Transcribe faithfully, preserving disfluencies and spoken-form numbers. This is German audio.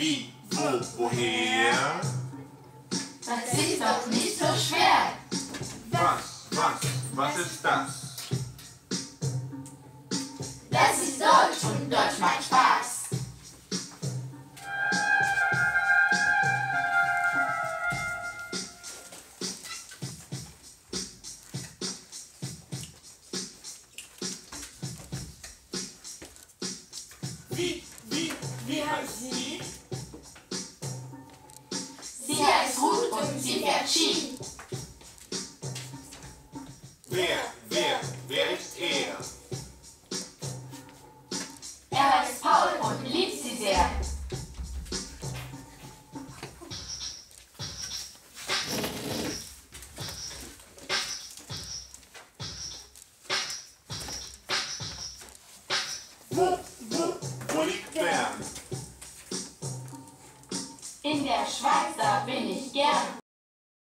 wie, wo, woher? Das ist doch nicht so schwer. Was, was, was ist das? Das ist Deutsch und Deutsch macht Spaß. Wie, wie, wie heißt sie? Sie heißt Ruth und sie fährt Ski. Wer, wer, wer ist er? Er heißt Paul und liebt sie sehr. Wo, wo, wo liegt Bern? In der Schweiz, da bin ich gern.